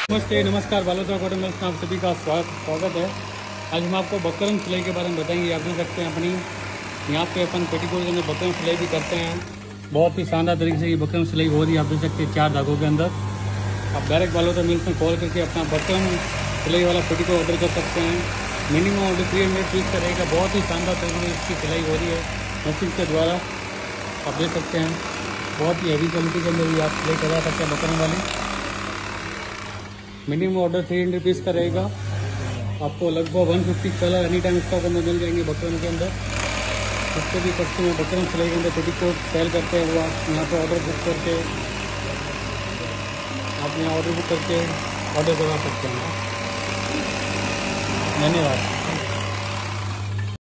नमस्ते, नमस्कार Balotra cotton mills में आप सभी का स्वागत है। आज हम आपको बकरम सिलाई के बारे में बताएंगे। आप देख सकते हैं अपनी यहाँ पे अपन पेटीकोट के अंदर बकरम सिलाई भी करते हैं। बहुत ही शानदार तरीके से ये बकरम सिलाई हो रही है। आप देख सकते हैं 4 धागों के अंदर। आप डायरेक्ट बालोतरा मिल्स में कॉल करके अपना बकरम सिलाई वाला पेटीकोट ऑर्डर कर सकते हैं। मिनिमम ऑर्डर 300 पीस का रहेगा। बहुत ही शानदार तरीके से इसकी सिलाई हो रही है मशीन के द्वारा। आप देख सकते हैं बहुत ही हैवी क्वालिटी के अंदर भी आप सिलाई करवा सकते हैं बकरम वाली। मिनिमम ऑर्डर 300 पीस का रहेगा। आपको लगभग 150 कलर एनी टाइम स्टॉक अंदर मिल जाएंगे बकरम के अंदर। जिससे भी कस्टमर बकरम सिलाई के अंदर पेटीकोट सेल करते हैं वो आप यहाँ पर ऑर्डर बुक करके आप यहाँ ऑर्डर बुक करके ऑर्डर करवा सकते हैं। धन्यवाद।